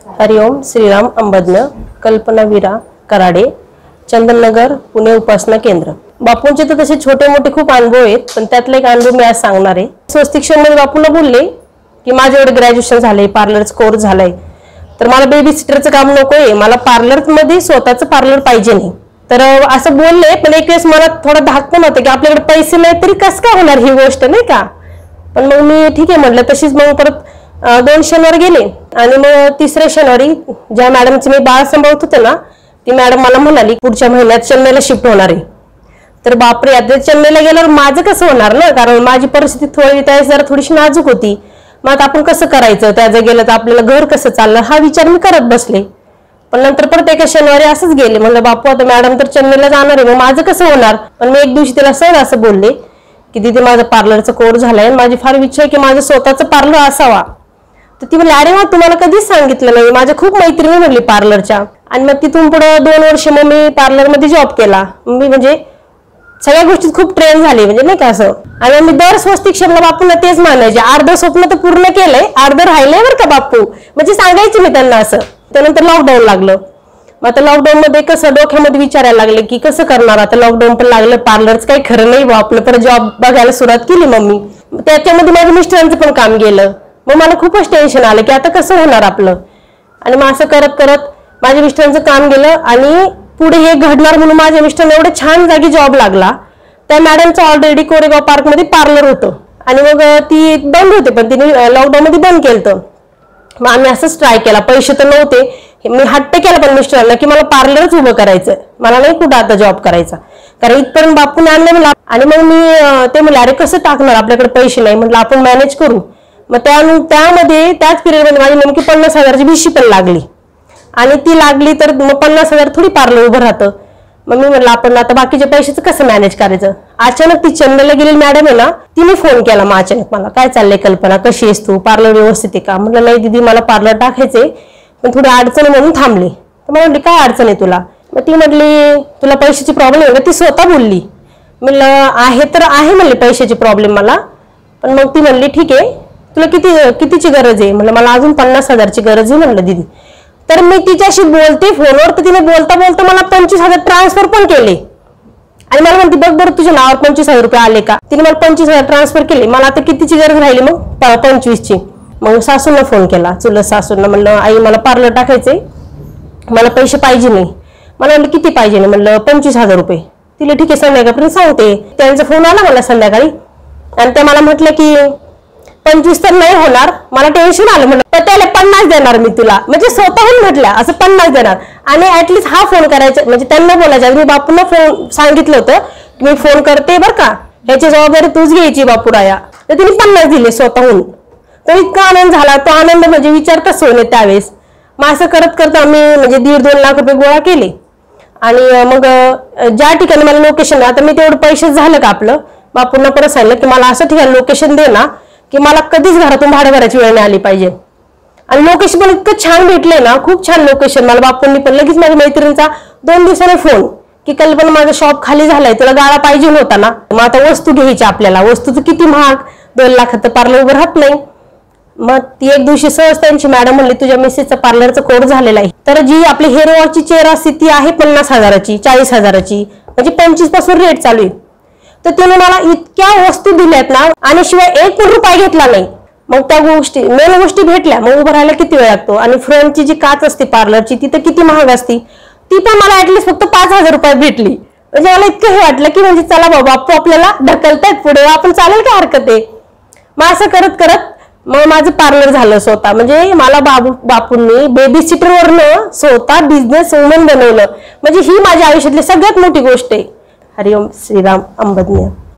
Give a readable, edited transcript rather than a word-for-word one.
हरिओम श्रीराम अंबज्ञ कल्पना वीरा कराडे चंदननगर पुणे उपासना केंद्र। बापूंचे तर तसे छोटे मोठे खूप अनुभव आहेत, पण त्यातला एक अनुभव मी आज सांगणार आहे। स्वस्तिक मध्ये बापूंना बोलले की माझ्याकडे ग्रॅज्युएशन झाले, पार्लरचा कोर्स झालाय, तर मला बेबी सिटरचं काम नकोय, मला पार्लर मध्ये स्वतःचं पार्लर पाहिजे नाही। तर असं बोलले, पण एक वेळेस मला थोडा धाक पण होता की आपल्याकडे पैसे नाही तरी कसं काय होणार ही गोष्ट, नाही का। पण मग मी ठीक आहे म्हटलं। तशीच मग परत 2 शनिवार गेले आणि मग 3ऱ्या शनिवारी ज्या मॅडमचं मी बाळ सांभाळत होते ना, ती मॅडम मला म्हणाली पुढच्या महिन्यात चेन्नईला शिफ्ट होणार आहे। तर बापरे, आता चेन्नईला गेल्यावर माझं कसं होणार ना, कारण माझी परिस्थिती थोडी त्यावेळेस जरा थोडीशी नाजूक होती। मग आता आपण कसं करायचं, त्याचं गेलं तर आपल्याला घर कसं चालणार हा विचार मी करत बसले। पण नंतर परत एका शनिवारी असंच गेले, म्हणलं बापू आता मॅडम तर चेन्नईला जाणार आहे, मग माझं कसं होणार। पण मी एक दिवशी तिला सहज असं बोलले की दीदी माझा पार्लरचा कोर्स झालाय, माझी फार इच्छा आहे की माझं स्वतःचं पार्लर असावा। तर ती म्हणली अरे वा, तुम्हाला कधीच सांगितलं नाही, माझ्या खूप मैत्रिणी म्हणली पार्लरच्या। आणि मग तिथून पुढे 2 वर्ष मग मी पार्लर मध्ये जॉब केला। मी म्हणजे सगळ्या गोष्टीत खूप ट्रेन झाली, म्हणजे नाही का असं। आणि मी दर स्वस्तिक क्षमला बापूंना तेच म्हणायचे, अर्ध स्वप्न तर पूर्ण केलंय, अर्ध राहिलंय बरं का बापू, म्हणजे सांगायचे मी त्यांना असं। त्यानंतर लॉकडाऊन लागलं। मग आता लॉकडाऊन मध्ये कसं डोक्यामध्ये विचारायला लागले की कसं करणार, आता लॉकडाऊन पण लागलं, पार्लरचं काही खरं नाही आपलं, परत जॉब बघायला सुरुवात केली मम्मी। त्याच्यामध्ये माझ्या मिस्टरांचं पण काम गेलं, मग मला खूपच टेन्शन आलं की आता कसं होणार आपलं। आणि मग असं करत करत माझ्या मिस्टरांचं काम गेलं आणि पुढे हे घडणार म्हणून माझ्या मिस्टरांना एवढे छान जागी जॉब लागला। त्या मॅडमचं ऑलरेडी कोरेगाव पार्क मध्ये पार्लर होतं आणि मग ती बंद होते, पण तिने लॉकडाऊन मध्ये बंद केलं। मग आम्ही असंच ट्राय केला, पैसे तर नव्हते, मी हट्ट केला पण मिस्टरांना की मला पार्लरच उभं करायचं, मला नाही कुठं आता जॉब करायचा, कारण इथपर्यंत बापूने आणलं मला। आणि मग मी ते म्हणले अरे कसं टाकणार, आपल्याकडे पैसे नाही, म्हटलं आपण मॅनेज करू। मग त्यामध्ये त्याच पिरियडमध्ये माझी नेमकी 50,000ची भिशी पण लागली आणि ती लागली तर मग 50,000 थोडी पार्लर उभं राहतं। मग मी म्हटलं आपण आता बाकीच्या पैशाचं कसं मॅनेज करायचं। अचानक ती चेन्नईला गेलेली मॅडम आहे ना, तिने फोन केला मग अचानक मला, काय चाललंय कल्पना, कशी आहेस तू, पार्लर व्यवस्थित आहे का। म्हटलं नाही दीदी मला पार्लर टाकायचंय, पण थोडी अडचण म्हणून थांबली। तर मला म्हटली काय अडचण आहे तुला। मग ती म्हटली तुला पैशाची प्रॉब्लेम आहे का, ती स्वतः बोलली। म्हणलं आहे तर आहे म्हणले पैशाची प्रॉब्लेम मला। पण मग ती म्हणली ठीक आहे, तुला कितीची गरज आहे, म्हणलं मला अजून 50,000ची गरज आहे म्हणलं दीदी। तर मी तिच्याशी बोलते फोनवर, तर तिने बोलता बोलता मला 25,000 ट्रान्सफर पण केले आणि मला म्हणते बघ बरं तुझ्या नावावर 25,000 रुपये आले का। तिने मला 25,000 ट्रान्सफर केले, मला आता कितीची गरज राहिली मग 25ची। मग सासूंना फोन केला, चुलत सासूंना, म्हणलं आई मला पार्लर टाकायचंय, मला पैसे पाहिजे नाही। मला म्हणलं किती पाहिजे नाही, म्हणलं 25,000 रुपये। तिला ठीक आहे संध्याकाळपर्यंत सांगते। त्यांचा फोन आला मला संध्याकाळी आणि त्या मला म्हटलं की 25 तर नाही होणार, मला टेन्शन आलं, म्हणलं तर त्याला 50 देणार मी तुला, म्हणजे स्वतःहून म्हटलं असं 50 देणार। आणि ऍटलीस्ट हा फोन करायचा, म्हणजे त्यांना बोलायचं मी बापूंना फोन सांगितलं होतं की मी फोन करते बरं का, याची जबाबदारी तूच घ्यायची बापूराया। तर तिने 50 दिले स्वतःहून। तर इतका आनंद झाला, तो आनंद म्हणजे विचारताच होणे त्यावेळेस। मग असं करत करत आम्ही म्हणजे 1.5-2 लाख रुपये गोळा केले आणि मग ज्या ठिकाणी मला लोकेशन, आता मी तेवढं पैसे झालं का आपलं, बापूंना परत सांगितलं की मला असं ठिकाणी लोकेशन दे ना की मला कधीच घरातून भाडं भरायची वेळ नाही आली पाहिजे। आणि लोकेशन पण इतकं छान भेटले ना, खूप छान लोकेशन। मला बापूंनी पण लगेच माझ्या मैत्रिणीचा 2 दिवसाने फोन की कल्पना माझा शॉप खाली झालाय, तुला गाळा पाहिजे होता ना, मग आता वस्तू घ्यायची आपल्याला, वस्तूचं किती महाग, 2 लाखात तर पार्लर उभं राहत नाही। मग ती एक दिवशी सहज त्यांची मॅडम म्हणली तुझ्या मिसेसचा पार्लरचा कोर्स झालेला आहे, तर जी आपली हेअर वॉशची चेअर असते ती आहे 50,000ची, 40,000ची, म्हणजे 25 पासून रेट चालू आहे। तर तिने मला इतक्या वस्तू दिल्यात ना, आणि शिवाय 1 पण रुपया घेतला नाही। मग त्या गोष्टी मेन गोष्टी भेटल्या, मग उभं राहायला किती वेळ लागतो। आणि फ्रंटची जी काच असते पार्लरची ती तर किती महाग असती, ती पण मला ऍटलीस्ट फक्त 5,000 रुपये भेटली। म्हणजे मला इतकं हे वाटलं की म्हणजे चला बाबा बापू आपल्याला ढकलतायत पुढे, आपण चालेल काय हरकत आहे। मग असं करत करत मग माझं पार्लर झालं स्वतः, म्हणजे मला बापूंनी बेबी सिटरवरनं स्वतः बिझनेस वुमन बनवलं, म्हणजे ही माझ्या आयुष्यातली सगळ्यात मोठी गोष्ट आहे। हरिओम श्रीराम अंबज्ञ।